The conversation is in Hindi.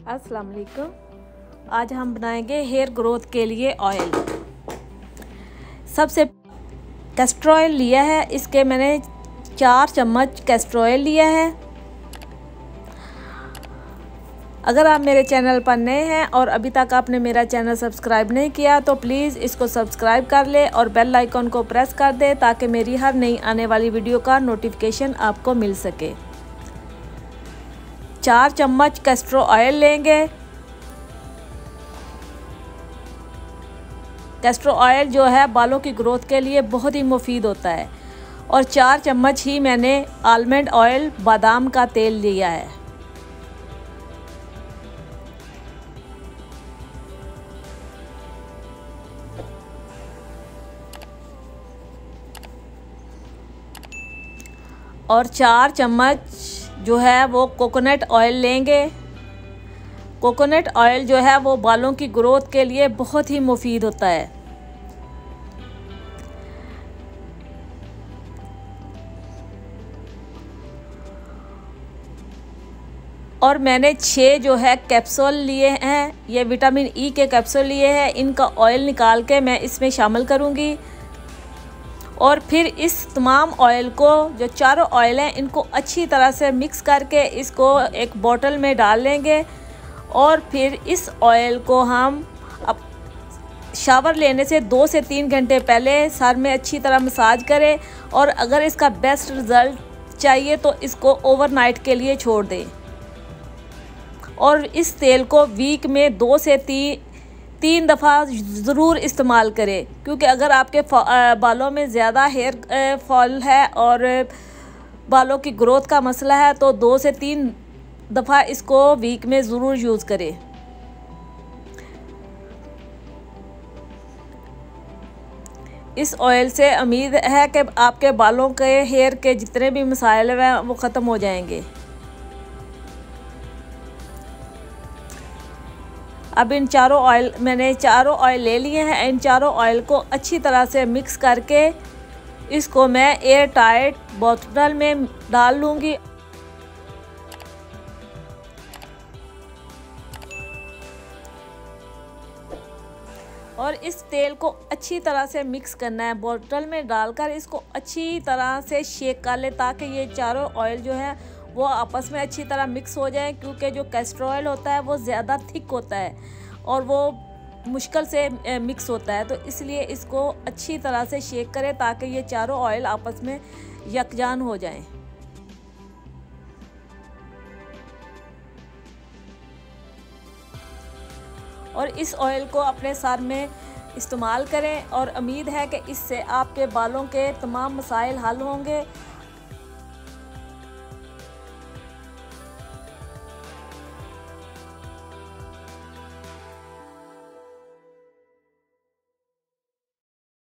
अस्सलाम वालेकुम। आज हम बनाएंगे हेयर ग्रोथ के लिए ऑयल। सबसे कैस्टर ऑयल लिया है, इसके मैंने 4 चम्मच कैस्टर ऑयल लिया है। अगर आप मेरे चैनल पर नए हैं और अभी तक आपने मेरा चैनल सब्सक्राइब नहीं किया तो प्लीज़ इसको सब्सक्राइब कर ले और बेल आइकन को प्रेस कर दे ताकि मेरी हर नई आने वाली वीडियो का नोटिफिकेशन आपको मिल सके। 4 चम्मच कैस्टर ऑयल लेंगे। कैस्टर ऑयल जो है बालों की ग्रोथ के लिए बहुत ही मुफीद होता है। और 4 चम्मच ही मैंने आलमंड ऑयल बादाम का तेल लिया है। और 4 चम्मच जो है वो कोकोनट ऑयल लेंगे। कोकोनट ऑयल जो है वो बालों की ग्रोथ के लिए बहुत ही मुफीद होता है। और मैंने 6 जो है कैप्सूल लिए हैं, ये विटामिन ई के कैप्सूल लिए हैं। इनका ऑयल निकाल के मैं इसमें शामिल करूँगी। और फिर इस तमाम ऑयल को, जो चारों ऑयल हैं, इनको अच्छी तरह से मिक्स करके इसको एक बोतल में डाल लेंगे। और फिर इस ऑयल को हम अब शावर लेने से 2 से 3 घंटे पहले सर में अच्छी तरह मसाज करें। और अगर इसका बेस्ट रिज़ल्ट चाहिए तो इसको ओवरनाइट के लिए छोड़ दें। और इस तेल को वीक में 2 से 3 दफ़ा ज़रूर इस्तेमाल करें, क्योंकि अगर आपके बालों में ज़्यादा हेयर फॉल है और बालों की ग्रोथ का मसला है तो 2 से 3 दफ़ा इसको वीक में ज़रूर यूज़ करें। इस ऑयल से उम्मीद है कि आपके बालों के हेयर के जितने भी मसाइल हैं वो ख़त्म हो जाएंगे। अब इन चारों ऑयल, मैंने चारों ऑयल ले लिए हैं। इन चारों ऑयल को अच्छी तरह से मिक्स करके इसको मैं एयर टाइट बोतल में डाल लूँगी। और इस तेल को अच्छी तरह से मिक्स करना है। बोतल में डालकर इसको अच्छी तरह से शेक कर ले ताकि ये चारों ऑयल जो है वो आपस में अच्छी तरह मिक्स हो जाए, क्योंकि जो कैस्टर ऑयल होता है वो ज़्यादा थिक होता है और वो मुश्किल से मिक्स होता है। तो इसलिए इसको अच्छी तरह से शेक करें ताकि ये चारों ऑयल आपस में यकजान हो जाएं। और इस ऑयल को अपने सर में इस्तेमाल करें और उम्मीद है कि इससे आपके बालों के तमाम मसाइल हल होंगे